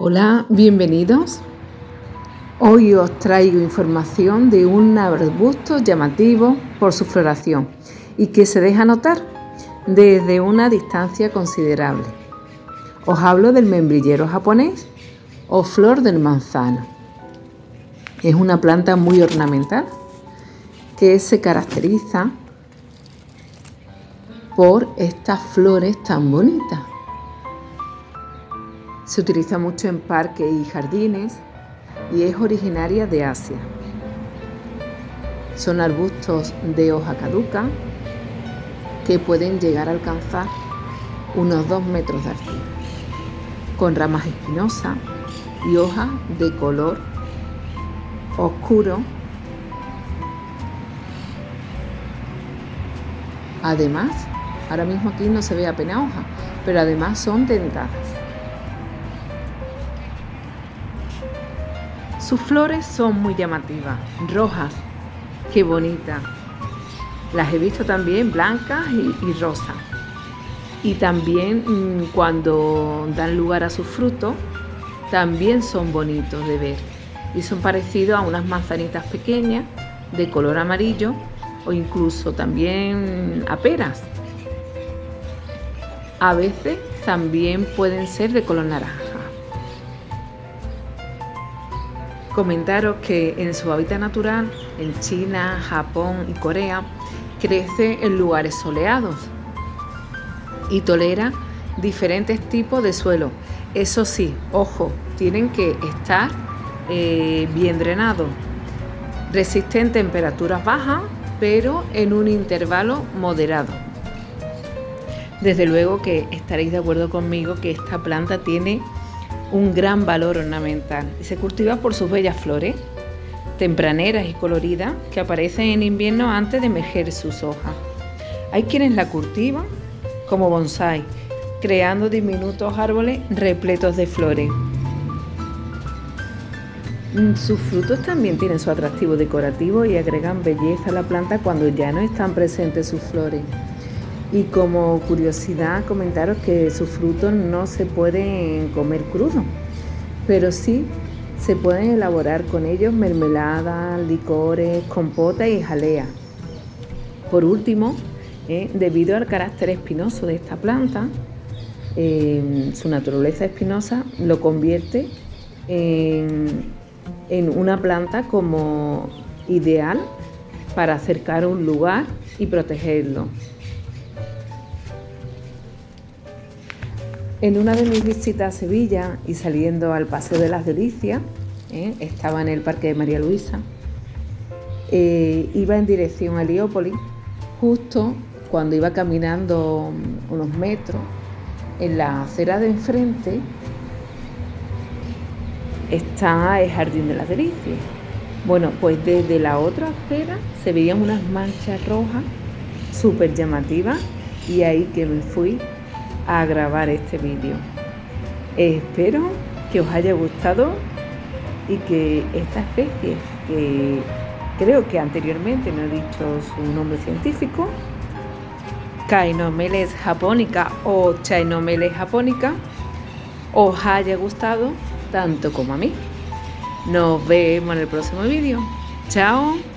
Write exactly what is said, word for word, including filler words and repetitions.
Hola, bienvenidos. Hoy os traigo información de un arbusto llamativo por su floración y que se deja notar desde una distancia considerable. Os hablo del membrillero japonés o flor del manzano. Es una planta muy ornamental que se caracteriza por estas flores tan bonitas. Se utiliza mucho en parques y jardines y es originaria de Asia. Son arbustos de hoja caduca que pueden llegar a alcanzar unos dos metros de altura, con ramas espinosas y hojas de color oscuro. Además, ahora mismo aquí no se ve apenas hoja, pero además son dentadas. Sus flores son muy llamativas, rojas, qué bonitas. Las he visto también blancas y, y rosas. Y también mmm, cuando dan lugar a sus frutos, también son bonitos de ver. Y son parecidos a unas manzanitas pequeñas de color amarillo o incluso también a peras. A veces también pueden ser de color naranja. Comentaros que en su hábitat natural, en China, Japón y Corea, crece en lugares soleados y tolera diferentes tipos de suelo. Eso sí, ojo, tienen que estar eh, bien drenados, resisten temperaturas bajas, pero en un intervalo moderado. Desde luego que estaréis de acuerdo conmigo que esta planta tiene un gran valor ornamental y se cultiva por sus bellas flores, tempraneras y coloridas, que aparecen en invierno antes de emerger sus hojas. Hay quienes la cultivan como bonsái, creando diminutos árboles repletos de flores. Sus frutos también tienen su atractivo decorativo y agregan belleza a la planta cuando ya no están presentes sus flores. Y como curiosidad, comentaros que sus frutos no se pueden comer crudos, pero sí se pueden elaborar con ellos mermeladas, licores, compotas y jalea. Por último, eh, debido al carácter espinoso de esta planta, eh, su naturaleza espinosa lo convierte en, en una planta como ideal para acercar un lugar y protegerlo. En una de mis visitas a Sevilla y saliendo al Paseo de las Delicias, ¿eh? estaba en el Parque de María Luisa, eh, iba en dirección a Heliópolis. Justo cuando iba caminando unos metros, en la acera de enfrente está el Jardín de las Delicias. Bueno, pues desde la otra acera se veían unas manchas rojas súper llamativas y ahí que me fui a grabar este vídeo. Espero que os haya gustado y que esta especie, que creo que anteriormente no he dicho su nombre científico, Caenommeles japonica o Chaenommeles japonica, os haya gustado tanto como a mí. Nos vemos en el próximo vídeo. Chao.